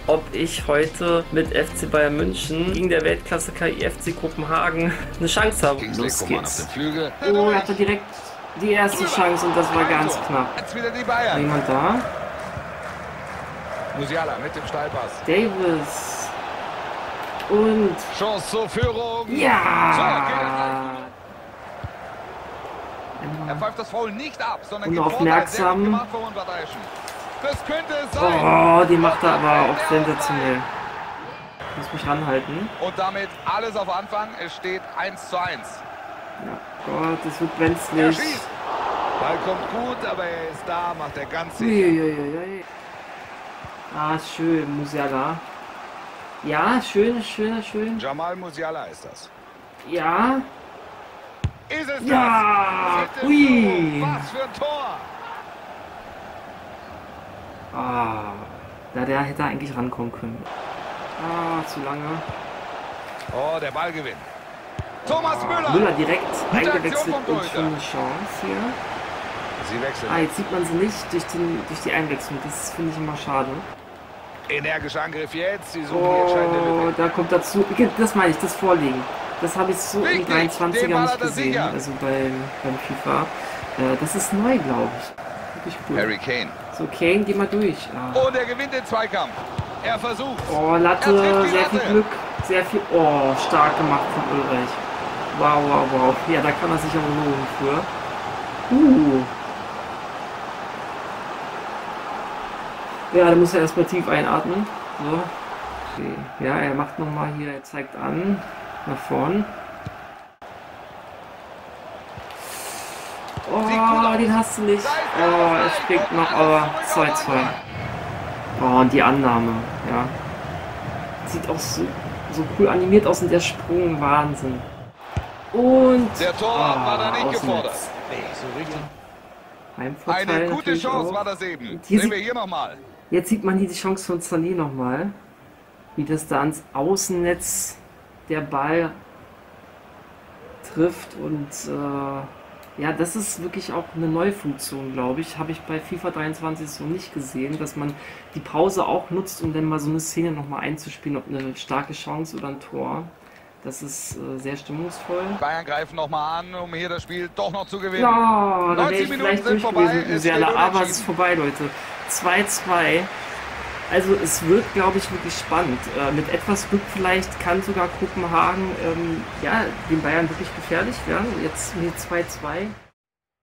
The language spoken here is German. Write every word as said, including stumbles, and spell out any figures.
ob ich heute mit F C Bayern München gegen der Weltklasse-K I F C Kopenhagen eine Chance habe. Los geht's. Oh, er hatte direkt die erste Chance und das war ganz knapp. Jetzt wieder die Bayern. Jemand da? Musiala mit dem Steilpass. Davis. Und... Chance zur Führung. Ja! Er pfeift das Foul nicht ab, sondern unaufmerksam. Das könnte es sein. Oh, die macht er aber auch sensationell. Ich muss mich ranhalten. Und damit alles auf Anfang. Es steht eins zu eins. Ja, Gott, es wird brenzlig. Ball kommt gut, aber er ist da, macht er ganz sicher. Uiuiui. Ah, schön, Musiala. Ja, schön, schön, schön. Jamal Musiala ist das. Ja. Ist es ja. das? Ui. Was für ein Tor. Ah. Ja, der hätte eigentlich rankommen können. Ah, zu lange. Oh, der Ballgewinn. Thomas ah, Müller. Müller direkt eingewechselt und schon eine Chance hier. Sie wechseln. Ah, jetzt sieht man sie nicht durch, den, durch die Einwechslung. Das finde ich immer schade. Energischer Angriff jetzt. Sie suchen oh, die entscheidende Lücke. Da kommt dazu. Das meine ich, das Vorlegen. Das habe ich so im dreiundzwanziger nicht gesehen. Sicher. Also beim, beim FIFA. Äh, das ist neu, glaube ich. Wirklich cool. Harry Kane. So, Kane, geh mal durch. Ah. Und er gewinnt den Zweikampf. Er versucht. Oh, Latte, sehr viel Glück. Sehr viel. Oh, stark gemacht von Ulreich. Wow, wow, wow. Ja, da kann er sich auch lohnen für. Uh. Ja, da muss er erstmal tief einatmen. So. Okay. Ja, er macht nochmal hier, er zeigt an. Nach vorn. Oh, den hast du nicht. Oh, er springt noch, aber zwei zwei. Oh, und die Annahme, ja. Sieht auch so, so cool animiert aus und der Sprung, Wahnsinn. Und... Der Torwart oh, war da nicht gefordert. Nee, so richtig. Heimvorteil Eine gute Chance auch. war das eben. Hier Sehen sieht, wir hier nochmal. Jetzt sieht man hier die Chance von Sané nochmal. Wie das da ans Außennetz der Ball trifft und äh, ja, das ist wirklich auch eine neue Funktion, glaube ich. Habe ich bei FIFA dreiundzwanzig so nicht gesehen, dass man die Pause auch nutzt, um dann mal so eine Szene nochmal einzuspielen, ob eine starke Chance oder ein Tor. Das ist äh, sehr stimmungsvoll. Bayern greifen nochmal an, um hier das Spiel doch noch zu gewinnen. Ja, da wäre ich vielleicht durch gewesen mit Musiala, aber es ist vorbei, Leute. zwei zwei. Also es wird, glaube ich, wirklich spannend. Äh, mit etwas Glück vielleicht kann sogar Kopenhagen ähm, ja, den Bayern wirklich gefährlich werden. Jetzt hier zwei zwei.